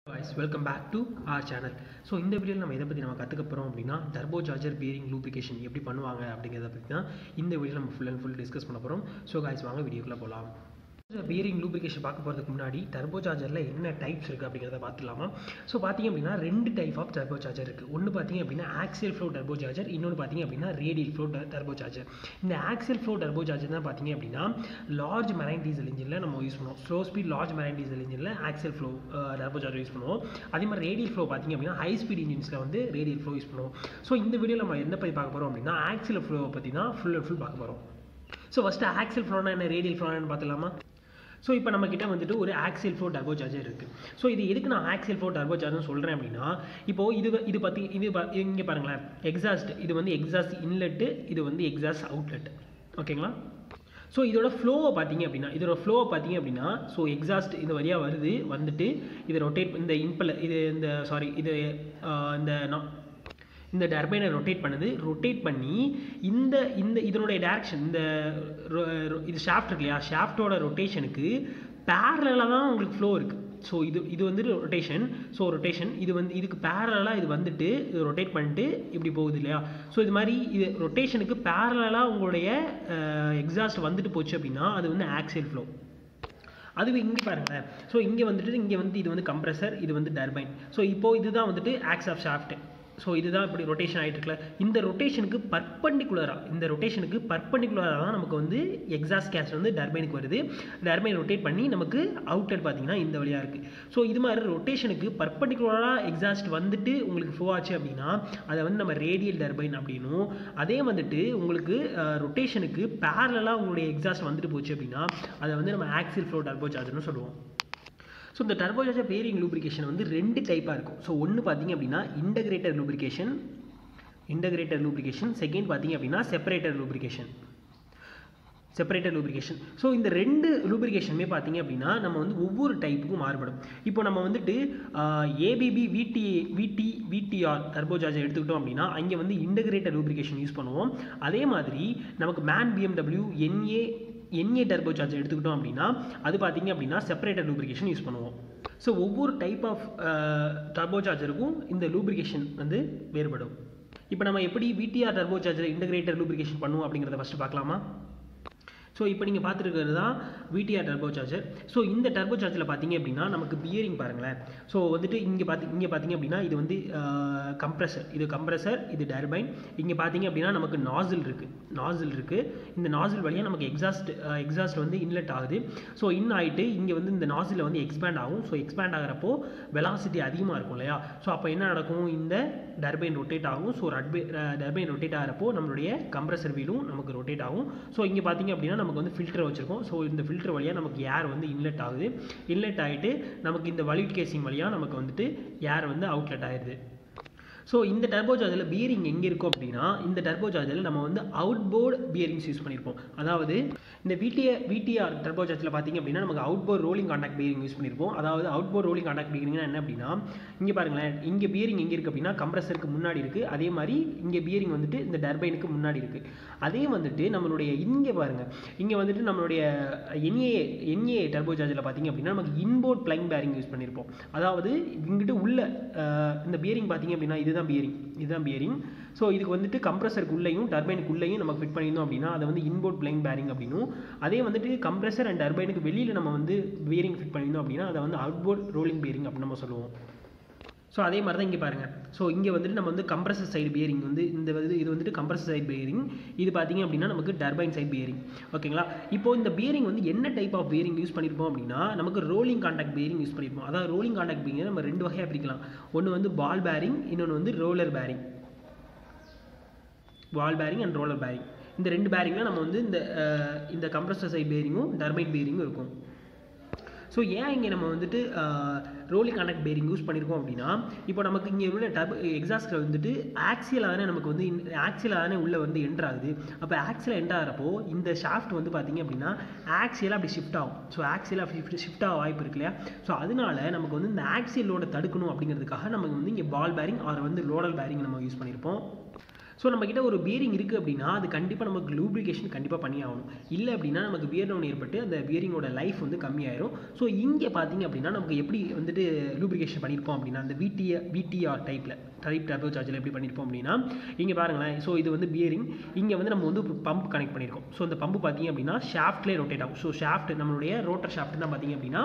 Guys, welcome back to our channel. So இந்த வீடியோல நம்ம எதை பத்தி நம்ம கத்துக்க போறோம் அப்படினா turbocharger bearing lubrication எப்படி பண்ணுவாங்க அப்படிங்கறத பத்தி தான் இந்த வீடியோல நம்ம full and full டிஸ்கஸ் பண்ணப் போறோம். So guys வாங்க வீடியோக்குள்ள போலாம். bearing lubrication பார்க்க போறதுக்கு முன்னாடி turbochargerல என்ன டைப்ஸ் இருக்கு அப்படிங்கறத பார்த்துலாமா. சோ பாத்தீங்க அப்படினா ரெண்டு டைப் ஆஃப் turbocharger இருக்கு. ஒன்னு பாத்தீங்க அப்படினா axial flow turbocharger, இன்னொன்னு பாத்தீங்க அப்படினா radial flow turbocharger. இந்த axial flow turbocharger தான் பாத்தீங்க அப்படினா large marine diesel engineல நம்ம யூஸ் பண்ணுவோம். slow speed large marine diesel engineல axial flow turbocharger யூஸ் பண்ணுவோம். அதே மாதிரி radial flow பாத்தீங்க அப்படினா high speed enginesல வந்து radial flow யூஸ் பண்ணுவோம். சோ இந்த வீடியோல நம்ம என்ன பத்தி பார்க்க போறோம் அப்படினா axial flow பத்தி தான் full and full பார்க்க போறோம். சோ ஃபர்ஸ்ட் axial flow னா என்ன, radial flow னா என்ன பார்த்தலாமா. ஸோ இப்போ நம்ம கிட்ட வந்துட்டு ஒரு ஆக்சியல் ஃப்ளோ டர்போசார்ஜர் இருக்குது. ஸோ இது எதுக்கு நான் ஆக்சியல் ஃப்ளோ டர்போசார்ஜர்னு சொல்கிறேன் அப்படின்னா, இப்போது இது பற்றி இங்கே பாருங்களேன், எக்ஸாஸ்ட் இது வந்து எக்ஸாஸ்ட் இன்லெட்டு, இது வந்து எக்ஸாஸ்ட் அவுட்லெட், ஓகேங்களா. ஸோ இதோட ஃப்ளோவை பார்த்தீங்க அப்படின்னா ஸோ எக்ஸாஸ்ட் இந்த வழியாக வந்துட்டு இதை ரொட்டேட் இந்த இம்பலர் இந்த டர்பைனை ரொட்டேட் பண்ணி இதனுடைய டைரக்ஷன் இது ஷாஃப்ட் இருக்கு இல்லையா, ஷாஃப்டோட ரொட்டேஷனுக்கு பேரலாக தான் உங்களுக்கு ஃப்ளோ இருக்குது. ஸோ இது வந்து ரொட்டேஷன் இதுக்கு பேரலாக இது வந்துட்டு இது ரொட்டேட் பண்ணிட்டு இப்படி போகுது இல்லையா. ஸோ இது மாதிரி இது ரொட்டேஷனுக்கு பேரலாக உங்களுடைய எக்ஸாஸ்ட் வந்துட்டு போச்சு அப்படின்னா அது வந்து ஆக்சியல் ஃப்ளோ. அதுவே இங்கே பாருங்களேன், ஸோ இங்கே இது வந்து கம்ப்ரெசர், இது வந்து டர்பைன். ஸோ இப்போது இதுதான் வந்துட்டு ஆக்ஸ் ஆஃப் ஷாஃப்ட். ஸோ இதுதான் இப்படி ரொட்டேஷன் ஆகிட்டு இருக்குல்ல, இந்த ரொட்டேஷனுக்கு பர்பண்டிகுலராக தான் நமக்கு வந்து எக்ஸாஸ்ட் கேஸ் வந்து டர்பைனுக்கு வருது. டர்பைன் ரொட்டேட் பண்ணி நமக்கு அவுட்லெட் பார்த்தீங்கன்னா இந்த வழியாக இருக்குது. ஸோ இது மாதிரி ரொட்டேஷனுக்கு பர்பண்டிகுலராக எக்ஸாஸ்ட் வந்துட்டு உங்களுக்கு ஃப்ளோ ஆச்சு அப்படின்னா அதை வந்து நம்ம ரேடியல் டர்பைன் அப்படின்னும், அதே வந்துட்டு உங்களுக்கு ரொட்டேஷனுக்கு பேரலாக உங்களுடைய எக்ஸாஸ்ட் வந்துட்டு போச்சு அப்படின்னா அதை வந்து நம்ம ஆக்சியல் ஃப்ளோ டர்போசார்ஜர்னு சொல்லுவோம். ஸோ இந்த டர்போசார்ஜர் பேரிங் லூப்ரிகேஷன் வந்து ரெண்டு டைப்பாக இருக்கும். ஸோ ஒன்று பார்த்தீங்க அப்படின்னா இன்டகிரேட்டர் லூப்ரிகேஷன், செகண்ட் பார்த்தீங்க அப்படின்னா செப்பரேட்டர் லூப்ரிகேஷன். ஸோ இந்த ரெண்டு லூப்ரிகேஷனுமே பார்த்தீங்க அப்படின்னா நம்ம வந்து ஒவ்வொரு டைப்புக்கும் மாறுபடும். இப்போ நம்ம வந்துட்டு ஏபிபி விடிஆர் டர்போசார்ஜர் எடுத்துக்கிட்டோம் அப்படின்னா அங்கே வந்து இன்டகிரேட்டர் லூப்ரிகேஷன் யூஸ் பண்ணுவோம். அதே மாதிரி நமக்கு மேன் பிஎம்டபிள்யூ என்ஏ டர்போசார்ஜர் எடுத்துக்கிட்டோம் அப்படின்னா அது பார்த்தீங்க அப்படின்னா செப்பரேட்டர் லூப்ரிகேஷன் யூஸ் பண்ணுவோம். ஸோ ஒவ்வொரு டைப் ஆஃப் டர்போசார்ஜருக்கும் இந்த லூப்ரிகேஷன் வந்து வேறுபடும். இப்போ நம்ம எப்படி விடிஆர் டர்போசார்ஜர் இன்டகிரேட்டர் லூப்ரிகேஷன் பண்ணுவோம் அப்படிங்கிறத ஃபஸ்ட்டு பார்க்கலாமா. ஸோ இப்போ நீங்கள் பார்த்துருக்கிறது தான் விடிஆர் டர்போசார்ஜர். ஸோ இந்த டர்போசார்ஜரில் பார்த்தீங்க அப்படின்னா நமக்கு பியரிங் பாருங்களேன். ஸோ வந்துட்டு இங்கே பார்த்தீங்க அப்படின்னா இது வந்து கம்ப்ரெசர், இது டர்பைன். இங்கே பார்த்தீங்க அப்படின்னா நமக்கு நாசில் இருக்குது. இந்த நாசில் வழியாக நமக்கு எக்ஸாஸ்ட் வந்து இன்லெட் ஆகுது. ஸோ ஆகிட்டு இங்கே வந்து இந்த நாசில் வந்து எக்ஸ்பேண்ட் ஆகும். ஸோ எக்ஸ்பேண்ட் ஆகிறப்போ வெலாசிட்டி அதிகமாக இருக்கும் இல்லையா. ஸோ அப்போ என்ன நடக்கும், இந்த டர்பைன் ரொட்டேட் ஆகும். ஸோ டர்பைன் ரொட்டேட் ஆகிறப்போ நம்மளுடைய கம்ப்ரெசர் வீலும் நமக்கு ரொட்டேட் ஆகும். ஸோ இங்கே பார்த்தீங்க அப்படின்னா நமக்கு வந்து ஃபில்டர் வச்சுருக்கோம். ஸோ இந்த ஃபில்டர் வழியாக நமக்கு ஏர் வந்து இன்லெட் ஆகிட்டு நமக்கு இந்த வலிட் கேசிங் வழியாக நமக்கு வந்துட்டு ஏர் வந்து அவுட்லெட் ஆகிடுது. ஸோ இந்த டர்போசார்ஜரில் பியரிங் எங்கே இருக்கும் அப்படின்னா இந்த டர்போசார்ஜரில் நம்ம வந்து அவுட்போர்ட் பியரிங்ஸ் யூஸ் பண்ணியிருப்போம். அதாவது இந்த விடிஆர் டர்போசார்ஜரில் பார்த்தீங்க அப்படின்னா நமக்கு outboard rolling contact bearing use பண்ணியிருப்போம். அதாவது அவுட்போர்ட் ரோலிங் கான்டாக்ட் பியரிங்னா என்ன அப்படின்னா இங்கே பாருங்களேன், இங்கே பியரிங் எங்கே இருக்குது அப்படின்னா கம்ப்ரெசருக்கு முன்னாடி இருக்குது. அதே மாதிரி இங்கே பியரிங் வந்துட்டு இந்த டர்பைனுக்கு முன்னாடி இருக்குது. அதே வந்துட்டு நம்மளுடைய இங்கே பாருங்கள், இங்கே வந்துட்டு நம்மளுடைய என்ஏ டர்போசார்ஜரில் பார்த்தீங்க அப்படின்னா நமக்கு இன்போர்ட் பிளைங் பேரிங் யூஸ் பண்ணியிருப்போம். அதாவது இங்கிட்டு உள்ள இந்த பியரிங் பார்த்தீங்க அப்படின்னா இதுதான் பியரிங். ஸோ இதுக்கு வந்துட்டு கம்ப்ரெசருக்குள்ளேயும் டர்பைனுக்குள்ளேயும் நம்ம ஃபிட் பண்ணியிருந்தோம் அப்படின்னா அதை வந்து இன்போர்ட் பிளைங் பேரிங் அப்படின்னும், அதே வந்துட்டு கம்ப்ரெசர் அண்ட் டர்பைனுக்கு வெளியில் நம்ம வந்து பியரிங் ஃபிட் பண்ணியிருந்தோம் அப்படின்னா அதை வந்து அவுட்போர்ட் ரோலிங் பியரிங் அப்படின்னு நம்ம சொல்லுவோம். ஸோ அதே மாதிரி தான் இங்கே பாருங்கள். ஸோ இங்கே வந்துட்டு நம்ம வந்து கம்ப்ரெசர் சைடு பியரிங் வந்து இது வந்துட்டு கம்ப்ரெசர் சைடு பியரிங், இது பார்த்தீங்க அப்படின்னா நமக்கு டர்பைன் சைடு பியரிங், ஓகேங்களா. இப்போ இந்த பியரிங் வந்து என்ன டைப் ஆஃப் பியரிங் யூஸ் பண்ணியிருப்போம் அப்படின்னா நமக்கு ரோலிங் கான்டாக்ட் பியரிங் யூஸ் பண்ணியிருப்போம். அதாவது ரோலிங் கான்டாக்ட் பியரிங் நம்ம ரெண்டு வகையாக பிரிக்கலாம். ஒன்று வந்து பால் பேரிங், இன்னொன்று வந்து roller bearing. Ball bearing and roller bearing, இந்த ரெண்டு பேரிங்கில் நம்ம வந்து இந்த கம்ப்ரெசர் சைடு பியரிங்கும் டர்பைன் பியரிங்கும் இருக்கும். ஸோ ஏன் இங்கே நம்ம வந்துட்டு ரோலிங் கான்டாக்ட் பேரிங் யூஸ் பண்ணியிருக்கோம் அப்படின்னா இப்போ நமக்கு இங்கே உள்ள எக்ஸாஸ்டில் வந்துட்டு ஆக்சியலாக தானே நமக்கு வந்து உள்ளே வந்து என்ட்ரு ஆகுது. அப்போ ஆக்சியலாக என்ட்ரு ஆகிறப்போ இந்த ஷாஃப்ட் வந்து பார்த்திங்க அப்படின்னா ஆக்சியலாக அப்படி ஷிஃப்ட் ஆகும். ஸோ ஆக்சியலாக ஷிஃப்ட் ஆக வாய்ப்பு இருக்கு இல்லையா. ஸோ அதனால நமக்கு வந்து இந்த ஆக்சியல் லோடை தடுக்கணும் அப்படிங்கிறதுக்காக நமக்கு வந்து இங்கே பால் பேரிங் ஆர் வந்து ரோலர் பேரிங் நம்ம யூஸ் பண்ணியிருப்போம். ஸோ நம்மக்கிட்ட ஒரு பியரிங் இருக்குது அப்படின்னா அது கண்டிப்பாக நமக்கு லூப்ரிகேஷன் கண்டிப்பாக பண்ணி ஆகணும். இல்லை அப்படின்னா நமக்கு பியர் டவுன் ஏற்பட்டு அந்த பியரிங்கோட லைஃப் வந்து கம்மியாயிரும். ஸோ இங்கே பார்த்தீங்க அப்படின்னா நமக்கு எப்படி வந்துட்டு லூப்ரிகேஷன் பண்ணியிருப்போம் அப்படின்னா அந்த விடிஆர் டைப் டர்போசார்ஜில் எப்படி பண்ணியிருப்போம் அப்படின்னா இங்கே பாருங்களேன். ஸோ இது வந்து பியரிங், இங்கே வந்து நம்ம வந்து பம்ப் கனெக்ட் பண்ணியிருக்கோம். ஸோ இந்த பம்பு பார்த்தீங்க அப்படின்னா ஷாஃப்ட்லேயே ரொட்டேட் ஆகும். ஸோ ஷாஃப்ட் நம்மளுடைய ரோட்டர் ஷாஃப்ட் தான் பார்த்தீங்க அப்படின்னா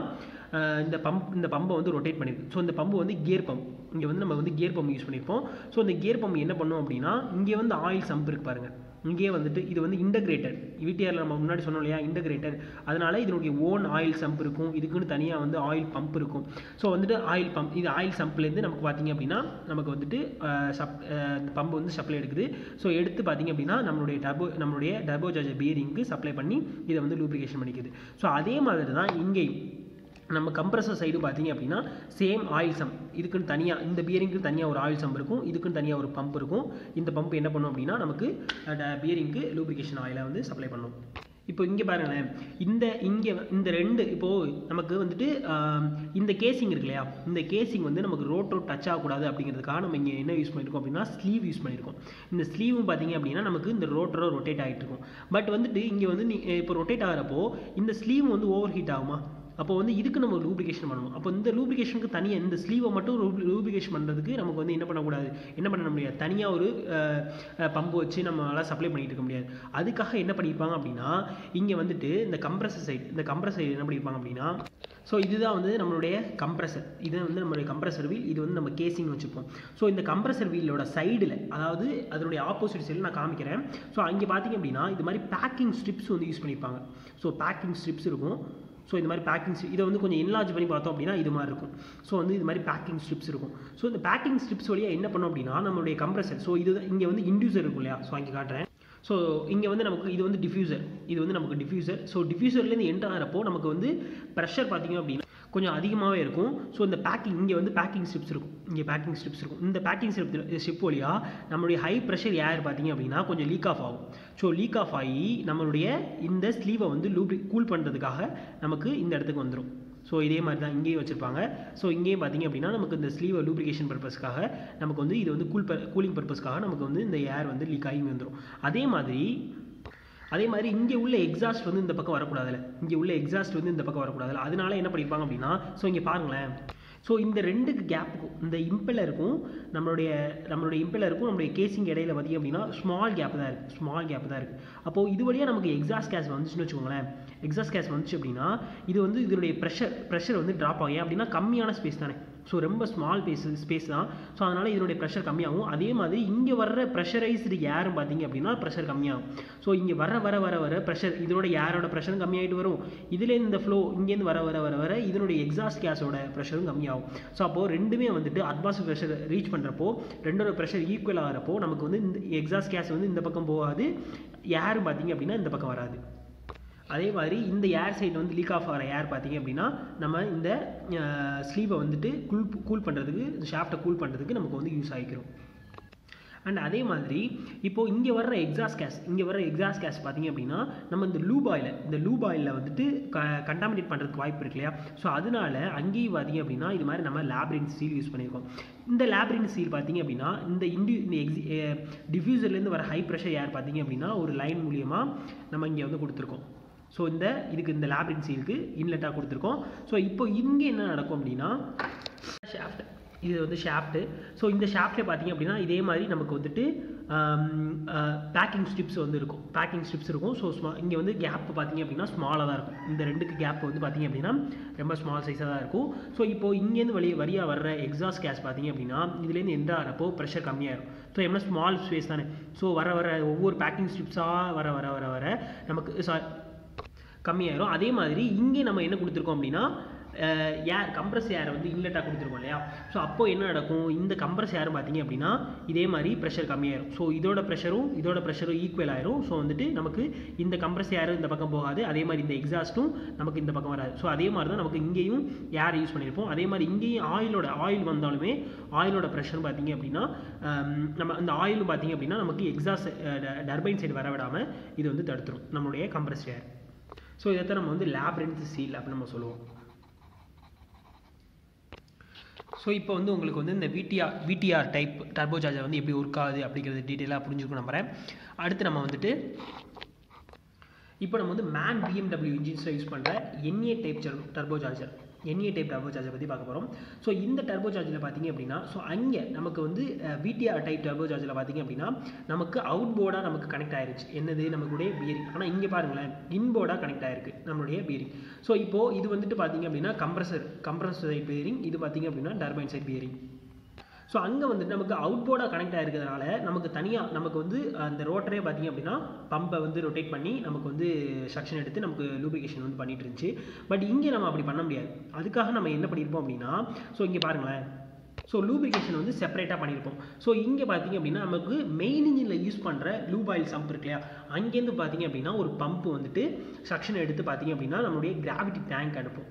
இந்த பம்பை வந்து ரொட்டேட் பண்ணியிருக்கு. ஸோ இந்த பம்பு வந்து கியர் பம்ப், இங்கே வந்து நம்ம வந்து கியர் பம்ப் யூஸ் பண்ணியிருப்போம். ஸோ இந்த கியர் பம்ப் என்ன பண்ணும் அப்படின்னா இங்கே வந்து ஆயில் சம்ப் இருக்கு பாருங்கள், இங்கே வந்துட்டு இது வந்து இன்டகிரேட்டட். விடிஆரில் நம்ம முன்னாடி சொன்னோம் இல்லையா இன்டகிரேட்டட், அதனால இதனுடைய ஓன் ஆயில் சம்ப் இருக்கும், இதுக்குன்னு தனியாக வந்து ஆயில் பம்ப் இருக்கும். ஸோ வந்துட்டு ஆயில் பம்ப், இது ஆயில் சம்ப்லேருந்து நமக்கு பார்த்தீங்க அப்படின்னா நமக்கு வந்துட்டு பம்பு வந்து சப்ளை எடுக்குது. ஸோ எடுத்து பார்த்தீங்க அப்படின்னா நம்மளுடைய டர்போசார்ஜர் பியரிங்க்கு சப்ளை பண்ணி இதை வந்து லூப்ரிகேஷன் பண்ணிக்குது. ஸோ அதே மாதிரி தான் இங்கேயும் நம்ம கம்ப்ரஸர் சைடு பார்த்தீங்க அப்படின்னா சேம் ஆயில் சம்ப், இதுக்குன்னு தனியாக இந்த பியரிங்க்கு தனியாக ஒரு ஆயில் சம்ப் இருக்கும், இதுக்குன்னு தனியாக ஒரு பம்ப் இருக்கும். இந்த பம்ப் என்ன பண்ணும் அப்படின்னா நமக்கு பியரிங்க்கு லூப்ரிகேஷன் ஆயிலை வந்து சப்ளை பண்ணும். இப்போ இங்கே பாருங்களேன், இந்த ரெண்டு இப்போது நமக்கு வந்துட்டு இந்த கேசிங் இருக்கு இல்லையா, இந்த கேசிங் வந்து நமக்கு ரோட்டோ டச் ஆகக்கூடாது அப்படிங்கிறதுக்காக நம்ம இங்கே என்ன யூஸ் பண்ணியிருக்கோம் அப்படின்னா ஸ்லீவ் யூஸ் பண்ணியிருக்கோம். இந்த ஸ்லீவும் பார்த்தீங்க அப்படின்னா நமக்கு இந்த ரோட்டரோ ரொட்டேட் ஆகிட்டு இருக்கும். பட் வந்துட்டு இங்கே வந்து இப்போ ரொட்டேட் ஆகிறப்போ இந்த ஸ்லீவ் வந்து ஓவர் ஹீட் ஆகுமா, அப்போ வந்து இதுக்கு நம்ம லூப்ரிகேஷன் பண்ணணும். அப்போ இந்த லூப்ரிகேஷனுக்கு தனியாக இந்த ஸ்லீவை மட்டும் லூப்ரிகேஷன் பண்ணுறதுக்கு நமக்கு வந்து என்ன பண்ண முடியாது, தனியாக ஒரு பம்பு வச்சு நம்மளால் சப்ளை பண்ணிட்டு இருக்க முடியாது. அதுக்காக என்ன பண்ணியிருப்பாங்க அப்படின்னா இங்கே வந்துட்டு இந்த கம்ப்ரஸர் சைடு என்ன பண்ணியிருப்பாங்க அப்படின்னா, ஸோ இதுதான் வந்து நம்மளுடைய கம்ப்ரஸர், இது வந்து நம்மளுடைய கம்ப்ரஸர் வீல், இது வந்து நம்ம கேசிங் வச்சுருப்போம். ஸோ இந்த கம்ப்ரஸர் வீலோட சைடில், அதாவது அதனுடைய ஆப்போசிட் சைடில் நான் காமிக்கிறேன். ஸோ அங்கே பார்த்தீங்க அப்படின்னா இது மாதிரி பேக்கிங் ஸ்ட்ரிப்ஸ் வந்து யூஸ் பண்ணியிருப்பாங்க. ஸோ பேக்கிங் ஸ்ட்ரிப்ஸ் இருக்கும். ஸோ இந்த மாதிரி பேக்கிங் இதை வந்து கொஞ்சம் என்லார்ஜ் பண்ணி பார்த்தோம் அப்படின்னா இது மாதிரி இருக்கும். ஸோ வந்து இது மாதிரி பேக்கிங் ஸ்ட்ரிப்ஸ் இருக்கும். ஸோ இந்த பேக்கிங் ஸ்ட்ரிப்ஸ் வழியாக என்ன பண்ணோம் அப்படின்னா நம்மளுடைய கம்ப்ரஸர், ஸோ இது இங்கே வந்து இன்டியூசர் இருக்கும் இல்லையா, ஸோ அங்கே காட்டுறேன். ஸோ இங்கே வந்து நமக்கு இது வந்து டிஃப்யூசர், ஸோ டிஃப்யூசர்லேருந்து என்டர் ஆகிறப்போ நமக்கு வந்து ப்ரெஷர் பார்த்தீங்க அப்படின்னா கொஞ்சம் அதிகமாகவே இருக்கும். ஸோ இந்த இங்கே வந்து பேக்கிங் ஸ்ட்ரிப்ஸ் இருக்கும், இந்த பேக்கிங் ஸ்ட்ரிப் வழியாக நம்மளுடைய ஹை ப்ரெஷர் ஏர் பார்த்தீங்க அப்படின்னா கொஞ்சம் லீக் ஆஃப் ஆகும். ஸோ லீக் ஆஃப் ஆகி நம்மளுடைய இந்த ஸ்லீவை வந்து கூல் பண்ணுறதுக்காக நமக்கு இந்த இடத்துக்கு வந்துடும். ஸோ இதே மாதிரி தான் இங்கேயும் வச்சுருப்பாங்க. ஸோ இங்கேயும் பார்த்தீங்க அப்படின்னா நமக்கு இந்த ஸ்லீவ் லூப்ரிகேஷன் பர்பஸ்க்காக நமக்கு வந்து இது வந்து கூலிங் பர்பஸ்க்காக நமக்கு வந்து இந்த ஏர் வந்து லீக் ஆகி வந்துடும். அதே மாதிரி இங்கே உள்ள எக்ஸாஸ்ட் வந்து இந்த பக்கம் வரக்கூடாதுல, அதனால என்ன பண்ணியிருப்பாங்க அப்படின்னா, ஸோ இங்கே பாருங்களேன், ஸோ இந்த ரெண்டுக்கு கேப்புக்கும் இந்த இம்பெல்லருக்கும் நம்மளுடைய கேசிங் இடையில பார்த்தீங்க அப்படின்னா ஸ்மால் கேப் தான் இருக்குது. அப்போது இது வழியாக நமக்கு எக்ஸாஸ்ட் கேஸ் வந்துச்சுன்னு வச்சுக்கோங்களேன். எக்ஸாஸ்ட் கேஸ் வந்துச்சு அப்படின்னா இது வந்து இதனுடைய ப்ரெஷர் வந்து ட்ராப் ஆகும். அப்படின்னா கம்மியான ஸ்பேஸ் தானே, ஸோ ரொம்ப ஸ்மால் ஸ்பேஸ் தான். ஸோ அதனால் இதனுடைய ப்ரெஷர் கம்மியாகும். அதே மாதிரி இங்கே வர்ற ப்ரெஷரைஸ்டு ஏரும் பார்த்தீங்க அப்படின்னா ப்ரெஷர் கம்மியாகும். ஸோ இங்கே வர ப்ரெஷர், இதோட ஏரோட ப்ரெஷரும் கம்மியாகிட்டு வரும். இதுலேருந்து இந்த ஃப்ளோ இங்கேருந்து வர இதனுடைய எக்ஸாஸ்ட் கேஸோட ப்ரெஷரும் கம்மியாகும். ஸோ அப்போது ரெண்டுமே வந்துட்டு அட்மாஸ்பியர் ப்ரெஷர் ரீச் பண்ணுறப்போ ரெண்டோட ப்ரெஷர் ஈக்குவல் ஆகிறப்போ நமக்கு வந்து இந்த எக்ஸாஸ்ட் கேஸ் வந்து இந்த பக்கம் போகாது, ஏரும் பார்த்தீங்க அப்படின்னா இந்த பக்கம் வராது. அதே மாதிரி இந்த ஏர் சைடு வந்து லீக் ஆஃப் ஆகிற ஏர் பார்த்தீங்க அப்படின்னா நம்ம இந்த ஸ்லீவை வந்துட்டு கூல் பண்ணுறதுக்கு, ஷாஃப்ட்டை கூல் பண்ணுறதுக்கு நமக்கு வந்து யூஸ் ஆகிக்கிறோம். அண்ட் அதே மாதிரி இப்போது இங்கே வர்ற எக்ஸாஸ்ட் கேஸ் பார்த்தீங்க அப்படின்னா நம்ம இந்த லூப் ஆயிலில் வந்துட்டு கண்டாமினேட் பண்ணுறதுக்கு வாய்ப்பு இருக்கு இல்லையா. ஸோ அதனால அங்கேயும் பார்த்தீங்க அப்படின்னா இது மாதிரி நம்ம லேப்ரின் சீல் யூஸ் பண்ணியிருக்கோம். இந்த லேப்ரின் சீல் பார்த்தீங்க அப்படின்னா இந்த டிஃப்யூசர்லேருந்து வர ஹை ப்ரெஷர் ஏர் பார்த்தீங்க அப்படின்னா ஒரு லைன் மூலியமாக நம்ம இங்கே வந்து கொடுத்துருக்கோம். ஸோ இந்த லேப்ரின் சீலுக்கு இன்லெட்டாக கொடுத்துருக்கோம். ஸோ இப்போ இங்கே என்ன நடக்கும் அப்படின்னா இது வந்து ஷாஃப்ட்டு. ஸோ இந்த ஷாஃப்ட்லேயே பார்த்தீங்க அப்படின்னா இதே மாதிரி நமக்கு வந்துட்டு பேக்கிங் ஸ்ட்ரிப்ஸ் இருக்கும். ஸோ இங்கே வந்து கேப் பார்த்தீங்க அப்படின்னா ஸ்மாலாக தான் இருக்கும். இந்த ரெண்டுக்கு கேப் வந்து பார்த்தீங்க அப்படின்னா ரொம்ப ஸ்மால் சைஸாக தான் இருக்கும். ஸோ இப்போது இங்கேருந்து வழியாக வர்ற எக்ஸாஸ்ட் கேஸ் பார்த்தீங்க அப்படின்னா இதுலேருந்து எந்த ஆகிறப்போ ப்ரெஷர் கம்மியாகிடும். ஸோ என்ன ஸ்மால் ஸ்பேஸ் தானே. ஸோ வர ஒவ்வொரு பேக்கிங் ஸ்ட்ரிப்ஸாக வர நமக்கு கம்மியாயிரும். அதே மாதிரி இங்கே நம்ம என்ன கொடுத்துருக்கோம் அப்படின்னா ஏர் கம்ப்ரஸ் ஏர் வந்து இன்லெட்டாக கொடுத்துருக்கோம் இல்லையா. ஸோ அப்போது என்ன நடக்கும், இந்த கம்ப்ரஸ் ஏர் பார்த்தீங்க அப்படின்னா இதே மாதிரி ப்ரெஷர் கம்மியாயிரும். ஸோ இதோட ப்ரெஷரும் ஈக்குவல் ஆயிரும். ஸோ வந்துட்டு நமக்கு இந்த கம்ப்ரஸ் ஏரும் இந்த பக்கம் போகாது, அதே மாதிரி இந்த எக்ஸாஸ்ட்டும் நமக்கு இந்த பக்கம் வராது. ஸோ அதே மாதிரி தான் நமக்கு இங்கேயும் ஏர் யூஸ் பண்ணியிருப்போம். அதே மாதிரி இங்கேயும் ஆயில் வந்தாலுமே ஆயிலோட ப்ரெஷர் பார்த்தீங்க அப்படின்னா நம்ம அந்த ஆயிலும் பார்த்தீங்க அப்படின்னா நமக்கு எக்ஸாஸ்ட் டர்பைன் சைடு வர விடாமல் இது வந்து தடுத்துரும் நம்மளுடைய கம்ப்ரஸ் ஏர். ஸோ இதைத்தான் நம்ம வந்து லேப்ரின்த் சீல் அப்படின்னு நம்ம சொல்லுவோம். ஸோ இப்போ வந்து உங்களுக்கு வந்து இந்த விடிஆர் டைப் டர்போசார்ஜர் வந்து எப்படி ஒர்க் ஆகுது அப்படிங்கிறது டீட்டெயிலாக புரிஞ்சுக்கணும் நம்புறேன். அடுத்து நம்ம வந்துட்டு இப்போ நம்ம வந்து மேன் பிஎம்டபிள்யூ இன்ஜின்ஸில் யூஸ் பண்ணுற NA டைப் டர்போசார்ஜர் பற்றி பார்க்க போகிறோம். ஸோ இந்த டர்போசார்ஜரில் பார்த்தீங்க அப்படின்னா, ஸோ அங்கே நமக்கு வந்து விடிஆர் டைப் டர்போசார்ஜரில் பார்த்தீங்க அப்படின்னா நமக்கு அவுட் போர்டாக நமக்கு கனெக்ட் ஆயிருச்சு. என்னது நம்மளுடைய பியரிங். ஆனால் இங்கே பாருங்களேன், இன்போர்டாக கனெக்ட் ஆயிருக்கு நம்மளுடைய பியரிங். ஸோ இப்போது இது வந்துட்டு பார்த்தீங்க அப்படின்னா கம்ப்ரஸர் சைட் பியரிங், இது பார்த்தீங்க அப்படின்னா டர்பைன் சைட் பியரிங். ஸோ அங்கே வந்துட்டு நமக்கு அவுட் போர்டாக கனெக்ட் ஆகிருக்கிறதுனால நமக்கு தனியாக நமக்கு வந்து அந்த ரோட்டரே பார்த்திங்க அப்படின்னா பம்பை வந்து ரொட்டேட் பண்ணி நமக்கு வந்து சக்ஷன் எடுத்து நமக்கு லூப்ரிகேஷன் வந்து பண்ணிட்டு இருந்துச்சு. பட் இங்கே நம்ம அப்படி பண்ண முடியாது. அதுக்காக நம்ம என்ன பண்ணியிருப்போம் அப்படின்னா, ஸோ இங்கே பாருங்களேன், ஸோ லூப்ரிகேஷன் வந்து செப்பரேட்டாக பண்ணியிருப்போம். ஸோ இங்கே பார்த்தீங்க அப்படின்னா நமக்கு மெயின் இன்ஜினில் யூஸ் பண்ணுற லூப் ஆயில் சம்ப் இருக்கு இல்லையா, அங்கேருந்து பார்த்தீங்க அப்படின்னா ஒரு பம்ப் வந்துட்டு சக்ஷன் எடுத்து பார்த்தீங்க அப்படின்னா நம்மளுடைய கிராவிட்டி டேங்க் அனுப்பும்.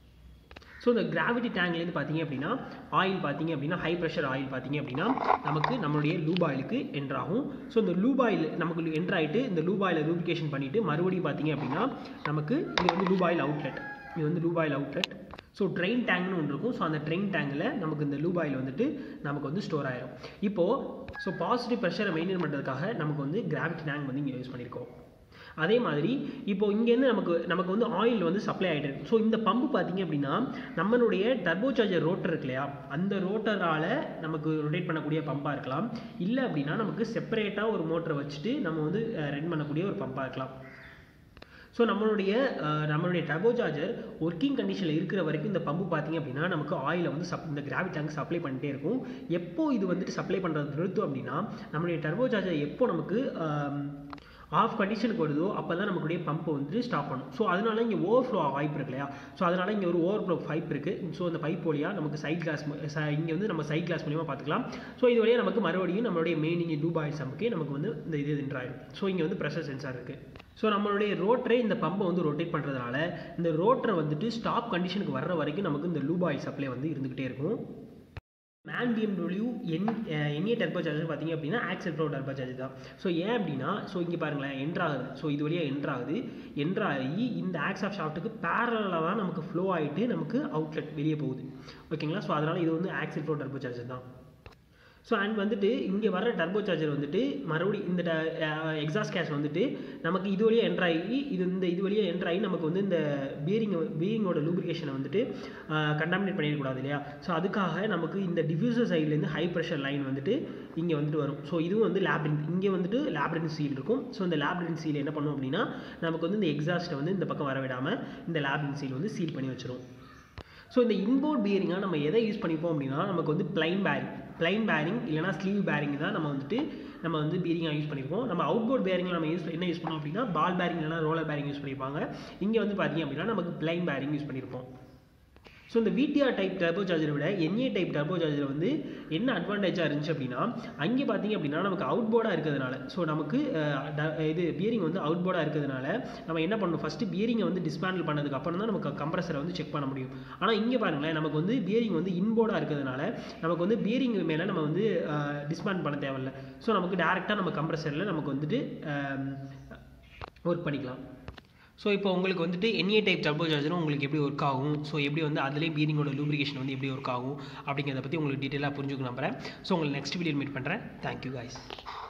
ஸோ இந்த கிராவிட்டி டேங்க்லேருந்து பார்த்தீங்க அப்படின்னா ஆயில் பார்த்தீங்க அப்படின்னா ஹை ப்ரெஷர் ஆயில் பார்த்தீங்க அப்படின்னா நமக்கு நம்மளுடைய லூப் ஆயிலுக்கு என்ட்ரு ஆகும். ஸோ இந்த லூப் ஆயில் நமக்கு என்ட்ரு ஆகிட்டு இந்த லூப் ஆயிலை லூப்ரிகேஷன் பண்ணிவிட்டு மறுபடியும் பார்த்தீங்க அப்படின்னா நமக்கு இது வந்து லூப் ஆயில் அவுட்லெட். இது வந்து lube oil outlet. So drain டேங்க்னு ஒன்று இருக்கும். ஸோ அந்த ட்ரெயின் டேங்கில் நமக்கு இந்த லூப் ஆயில் வந்துட்டு நமக்கு வந்து ஸ்டோர் ஆயிரும். இப்போது ஸோ பாசிட்டிவ் ப்ரெஷரை மெயின்டைன் பண்ணுறதுக்காக நமக்கு வந்து கிராவிட்டி டேங்க் வந்து இங்கே யூஸ் பண்ணியிருக்கோம். அதே மாதிரி இப்போ இங்கேருந்து நமக்கு வந்து ஆயில் வந்து சப்ளை ஆகிட்டு இருக்கு. ஸோ இந்த பம்பு பார்த்தீங்க அப்படின்னா நம்மளுடைய டர்போசார்ஜர் ரோட்டர் இருக்கு இல்லையா, அந்த ரோட்டரால் நமக்கு ரொட்டேட் பண்ணக்கூடிய பம்பாக இருக்கலாம். இல்லை அப்படின்னா நமக்கு செப்பரேட்டாக ஒரு மோட்டரை வச்சுட்டு நம்ம வந்து ரன் பண்ணக்கூடிய ஒரு பம்பாக இருக்கலாம். ஸோ நம்மளுடைய டர்போசார்ஜர் ஒர்க்கிங் கண்டிஷனில் இருக்கிற வரைக்கும் இந்த பம்பு பார்த்தீங்க அப்படின்னா நமக்கு ஆயிலை வந்து இந்த கிராவிட்டி டேங்க் சப்ளை பண்ணிட்டே இருக்கும். எப்போ இது வந்துட்டு சப்ளை பண்ணுறது நிறுத்தும் அப்படின்னா நம்மளுடைய டர்போசார்ஜர் எப்போ நமக்கு ஆஃப் கண்டிஷனுக்கு வருதோ அப்போ தான் நமக்குடைய பம்பை வந்துட்டு ஸ்டாப் பண்ணும். ஸோ அதனால இங்கே ஓவர்ஃப்ளோ வாய்ப்பு இருக்கு இல்லையா, ஸோ அதனால் இங்கே ஒரு ஓவர்ஃப்ளோ பைப் இருக்குது. ஸோ அந்த பைப் வழியாக நமக்கு சைட் கிளாஸ் இங்கே வந்து நம்ம சைட் கிளாஸ் மூலியமாக பார்த்துக்கலாம். ஸோ இது வழியாக நமக்கு மறுபடியும் நம்மளுடைய மெயின் இன்ஜின் லூப் ஆயில் சம்புக்கே நமக்கு வந்து இந்த இது என்ட்ராயிடும். ஸோ இங்கே வந்து ப்ரெஷர் சென்சார் இருக்குது. ஸோ நம்மளுடைய ரோட்டரே இந்த பம்பை வந்து ரொட்டேட் பண்ணுறதுனால இந்த ரோட்டரை வந்துட்டு ஸ்டாப் கண்டிஷனுக்கு வர்ற வரைக்கும் நமக்கு இந்த லூப் ஆயில் சப்ளை வந்து இருந்துகிட்டே இருக்கும். மேன் பிஎம்டபிள்யூ NA டர்போசார்ஜர் பார்த்தீங்க அப்படின்னா ஆக்சல் ஃப்ளோ டர்போசார்ஜர் தான். ஸோ ஏன் அப்படின்னா, ஸோ இங்கே பாருங்களேன் என்ட்ராகுது. ஸோ இது வழியாக என்ட்ராகி இந்த ஆக்ஸ் ஆஃப் ஷாஃப்ட்டுக்கு பேரலாக தான் நமக்கு ஃப்ளோ ஆகிட்டு நமக்கு அவுட்லெட் வெளியே போகுது. ஓகேங்களா. ஸோ அதனால் இது வந்து ஆக்சல் ஃப்ளோ டர்போசார்ஜர் தான். ஸோ அண்ட் வந்துட்டு இங்கே வர டர்போசார்ஜர் வந்துட்டு மறுபடியும் இந்த எக்ஸாஸ்ட் கேஸ் வந்துட்டு நமக்கு இது வழியாக என்ட்ராகி இது வழியாக என்ட்ராகி நமக்கு வந்து இந்த பியரிங்கோட லூப்ரிகேஷனை வந்துட்டு கண்டாமினேட் பண்ணிடக்கூடாது இல்லையா. ஸோ அதுக்காக நமக்கு இந்த டிஃப்யூசர் சைட்லேருந்து ஹை ப்ரெஷர் லைன் வந்துட்டு இங்கே வந்துட்டு வரும். ஸோ இதுவும் வந்து லேப்ரின்த், இங்கே வந்துட்டு லேப்ரின்த் சீல் இருக்கும். ஸோ இந்த லேப்ரின்த் சீல் என்ன பண்ணும் அப்படின்னா நமக்கு வந்து இந்த எக்ஸாஸ்ட்டை வந்து இந்த பக்கம் வர விடாமல் இந்த லேப்ரின்த் சீல் வந்து சீல் பண்ணி வச்சிரும். ஸோ இந்த இன்போர்ட் பியரிங்காக நம்ம எதை யூஸ் பண்ணிப்போம் அப்படின்னா நமக்கு வந்து பிளைன் பேரிங் இல்லைனா ஸ்லீவ் பேரிங் தான் நம்ம வந்து பியரிங்காக யூஸ் பண்ணியிருப்போம். நம்ம அவுட்போர்ட் பேரிங்கில் நம்ம என்ன யூஸ் பண்ணோம் அப்படின்னா பால் பேரிங் இல்லைனா ரோலர் பேரிங் யூஸ் பண்ணியிருப்பாங்க. இங்கே வந்து பார்த்தீங்க அப்படின்னா நமக்கு பிளைன் பேரிங் யூஸ் பண்ணியிருப்போம். ஸோ இந்த விடிஆர் டைப் டர்போசார்ஜரை விட NA டைப் டர்போசார்ஜர் வந்து என்ன அட்வான்டேஜாக இருந்துச்சு அப்படின்னா அங்கே பார்த்தீங்க அப்படின்னா நமக்கு அவுட் போர்டாக இருக்கிறதுனால, ஸோ நமக்கு இது பியரிங் வந்து அவுட் போர்டாக இருக்கிறதுனால நம்ம என்ன பண்ணணும், ஃபஸ்ட்டு பியரிங்கை வந்து டிஸ்மேண்டில் பண்ணதுக்கு அப்புறம் தான் நமக்கு கம்ப்ரஸரை வந்து செக் பண்ண முடியும். ஆனால் இங்கே பாருங்களேன், நமக்கு வந்து பியரிங் வந்து இன்போர்டாக இருக்கிறதுனால நமக்கு வந்து பியரிங் மேலே நம்ம வந்து டிஸ்மேண்ட் பண்ண தேவையில்லை. ஸோ நமக்கு டேரெக்டாக நம்ம கம்ப்ரஸரில் நமக்கு வந்துட்டு ஒர்க் பண்ணிக்கலாம். ஸோ இப்போ உங்களுக்கு வந்துட்டு NA டைப் டர்போசார்ஜரும் உங்களுக்கு எப்படி ஒர்க் ஆகும், ஸோ எப்படி வந்து அதுலேயே பியரிங்கோட லூப்ரிகேஷன் வந்து எப்படி ஒர்க் ஆகும் அப்படிங்கிறத பற்றி உங்களுக்கு டீட்டெயிலாக புரிஞ்சுக்க நம்புறேன். ஸோ உங்களுக்கு நெக்ஸ்ட் வீடியோ மீட் பண்ணுறேன். Thank you guys.